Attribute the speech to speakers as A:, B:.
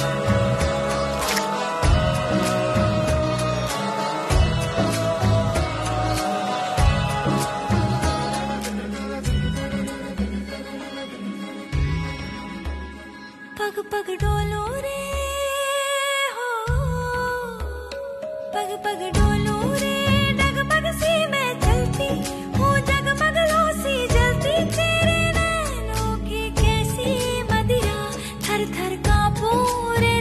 A: पग पग डोलो रे हो, पग पग डोलो रे, डगमग सी मैं चलती हूँ, जगमग लो सी जलती, तेरे नैनों की कैसी मदिरा, थर थर कांपू रे